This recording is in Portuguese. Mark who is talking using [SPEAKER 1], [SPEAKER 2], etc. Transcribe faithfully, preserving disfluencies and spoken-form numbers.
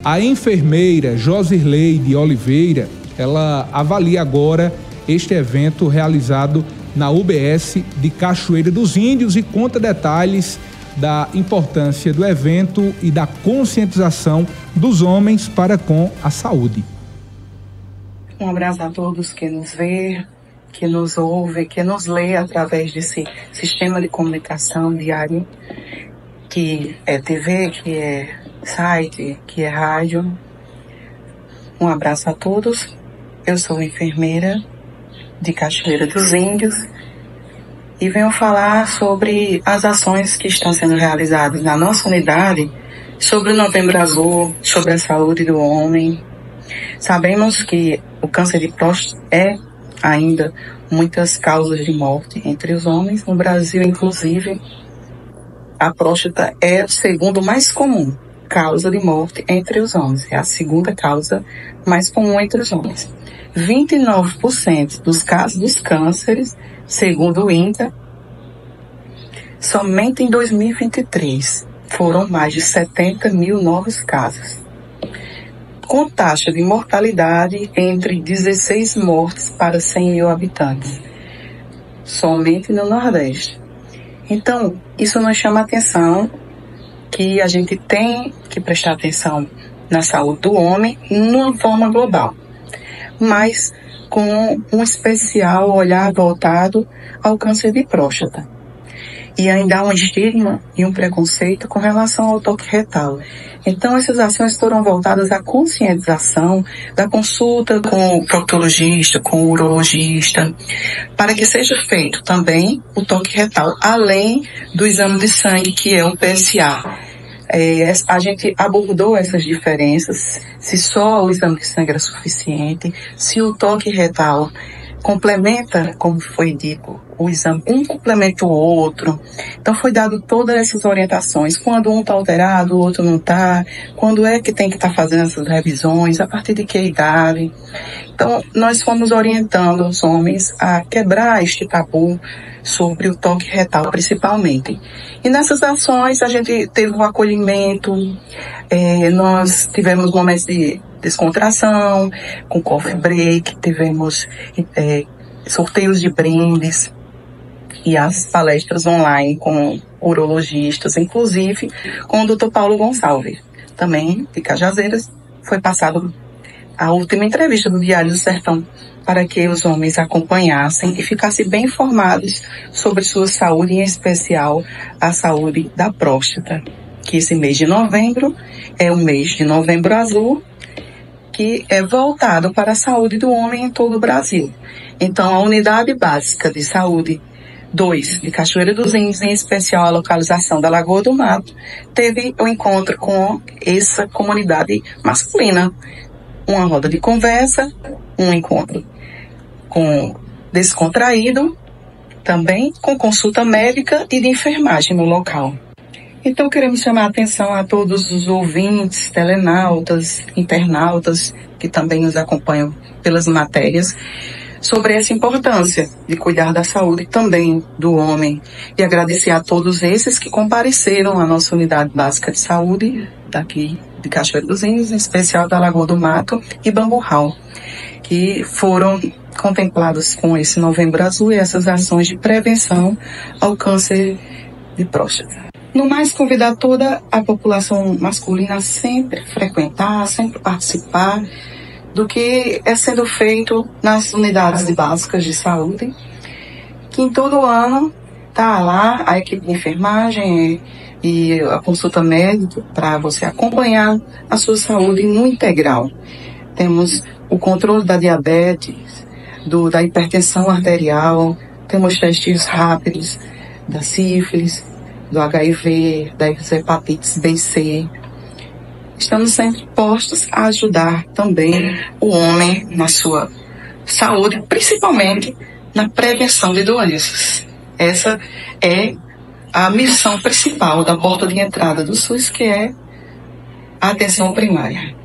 [SPEAKER 1] A enfermeira Josirleide Oliveira, ela avalia agora este evento realizado na U B S de Cachoeira dos Índios e conta detalhes da importância do evento e da conscientização dos homens para com a saúde.
[SPEAKER 2] Um abraço a todos que nos vê, que nos ouve, que nos lê através desse sistema de comunicação diário, que é T V, que é site, que é rádio. Um abraço a todos. Eu sou enfermeira de Cachoeira dos Índios e venho falar sobre as ações que estão sendo realizadas na nossa unidade sobre o Novembro Azul, sobre a saúde do homem. Sabemos que o câncer de próstata é ainda muitas causas de morte entre os homens. No Brasil, inclusive, a próstata é o segundo mais comum causa de morte entre os homens. É a segunda causa mais comum entre os homens. vinte e nove por cento dos casos dos cânceres, segundo o INTA, somente em dois mil e vinte e três foram mais de setenta mil novos casos, com taxa de mortalidade entre dezesseis mortes para cem mil habitantes, somente no Nordeste. Então, isso nos chama a atenção que a gente tem que prestar atenção na saúde do homem numa forma global, mas com um especial olhar voltado ao câncer de próstata. E ainda há um estigma e um preconceito com relação ao toque retal. Então, essas ações foram voltadas à conscientização da consulta com o proctologista, com o urologista, para que seja feito também o toque retal, além do exame de sangue, que é o P S A. É, a gente abordou essas diferenças, se só o exame de sangue era suficiente, se o toque retal complementa, como foi dito, o exame, um complementa o outro. Então foi dado todas essas orientações, quando um está alterado, o outro não está, quando é que tem que estar tá fazendo essas revisões, a partir de que idade. Então nós fomos orientando os homens a quebrar este tabu sobre o toque retal principalmente. E nessas ações a gente teve um acolhimento, é, nós tivemos momentos de descontração, com coffee break, tivemos é, sorteios de brindes e as palestras online com urologistas, inclusive com o doutor Paulo Gonçalves, também de Cajazeiras. Foi passado a última entrevista do Diário do Sertão para que os homens acompanhassem e ficassem bem informados sobre sua saúde, em especial a saúde da próstata, que esse mês de novembro é o mês de Novembro Azul, que é voltado para a saúde do homem em todo o Brasil. Então, a Unidade Básica de Saúde dois de Cachoeira dos Índios, em especial a localização da Lagoa do Mato, teve um encontro com essa comunidade masculina. Uma roda de conversa, um encontro com descontraído, também com consulta médica e de enfermagem no local. Então queremos chamar a atenção a todos os ouvintes, telenautas, internautas, que também nos acompanham pelas matérias, sobre essa importância de cuidar da saúde também do homem. E agradecer a todos esses que compareceram à nossa Unidade Básica de Saúde, daqui de Cachoeira dos Índios, em especial da Lagoa do Mato e Bamburral, que foram contemplados com esse Novembro Azul e essas ações de prevenção ao câncer de próstata. No mais, convidar toda a população masculina a sempre frequentar, sempre participar do que é sendo feito nas unidades básicas de saúde, que em todo ano está lá a equipe de enfermagem e a consulta médica para você acompanhar a sua saúde no integral. Temos o controle da diabetes, do, da hipertensão arterial, temos testes rápidos da sífilis, do H I V, das hepatites B e C. Estamos sempre postos a ajudar também o homem na sua saúde, principalmente na prevenção de doenças. Essa é a missão principal da porta de entrada do SUS, que é a atenção primária.